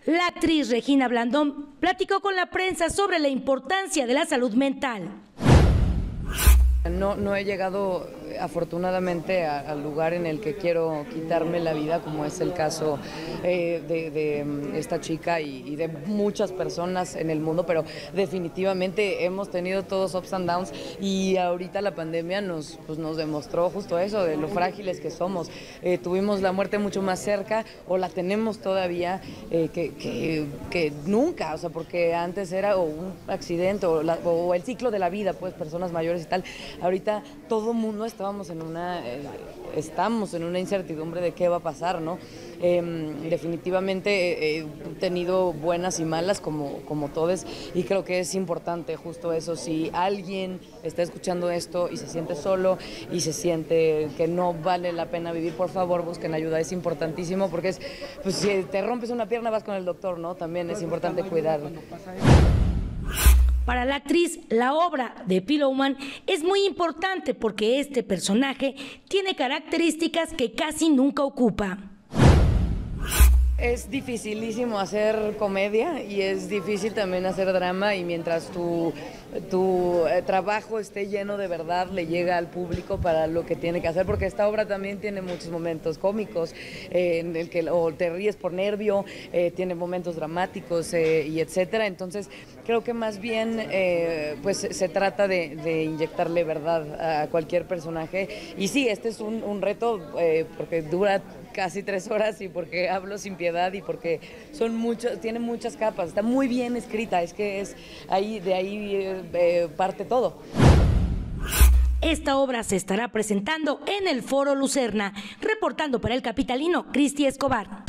La actriz Regina Blandón platicó con la prensa sobre la importancia de la salud mental. No he llegado afortunadamente al lugar en el que quiero quitarme la vida, como es el caso de esta chica y de muchas personas en el mundo, pero definitivamente hemos tenido todos ups and downs y ahorita la pandemia nos demostró justo eso, de lo frágiles que somos. Tuvimos la muerte mucho más cerca, o la tenemos todavía, que nunca, o sea, porque antes era o un accidente o el ciclo de la vida, pues personas mayores y tal. Ahorita todo mundo estamos en una incertidumbre de qué va a pasar, ¿no? Definitivamente he tenido buenas y malas como todos, y creo que es importante justo eso. Si alguien está escuchando esto y se siente solo y se siente que no vale la pena vivir, por favor busquen ayuda, es importantísimo, porque pues si te rompes una pierna vas con el doctor, ¿no? También es importante cuidarlo. Para la actriz, la obra de Pillow Man es muy importante porque este personaje tiene características que casi nunca ocupa. Es dificilísimo hacer comedia y es difícil también hacer drama, y mientras tu trabajo esté lleno de verdad, le llega al público para lo que tiene que hacer, porque esta obra también tiene muchos momentos cómicos en el que o te ríes por nervio, tiene momentos dramáticos y etcétera. Entonces creo que más bien pues se trata de inyectarle verdad a cualquier personaje, y sí, este es un reto porque dura casi 3 horas y porque hablo sin piedad y porque tiene muchas capas, está muy bien escrita, es que de ahí parte todo. Esta obra se estará presentando en el Foro Lucerna. Reportando para El Capitalino, Cristi Escobar.